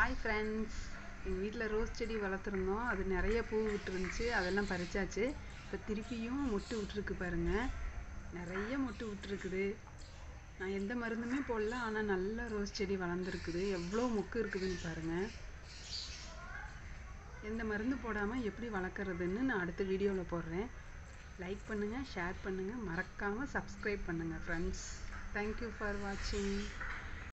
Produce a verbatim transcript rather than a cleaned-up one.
Hi friends, எங்கள் வீட்டில் rose செடி வளர்த்துருந்தோம். அது நிறைய பூ விட்டுருந்துச்சு, அதெல்லாம் பறிச்சாச்சு. இப்போ திருப்பியும் மொட்டு விட்டுருக்கு பாருங்கள், நிறைய மொட்டு விட்டுருக்குது. நான் எந்த மருந்துமே போடல, ஆனால் நல்ல ரோஸ் செடி வளர்ந்துருக்குது. எவ்வளோ மொக்கு இருக்குதுன்னு பாருங்கள். எந்த மருந்து போடாமல் எப்படி வளர்க்குறதுன்னு நான் அடுத்த வீடியோவில் போடுறேன். லைக் பண்ணுங்கள், ஷேர் பண்ணுங்கள், மறக்காமல் சப்ஸ்கிரைப் பண்ணுங்கள் ஃப்ரெண்ட்ஸ். தேங்க்யூ ஃபார் வாட்சிங்.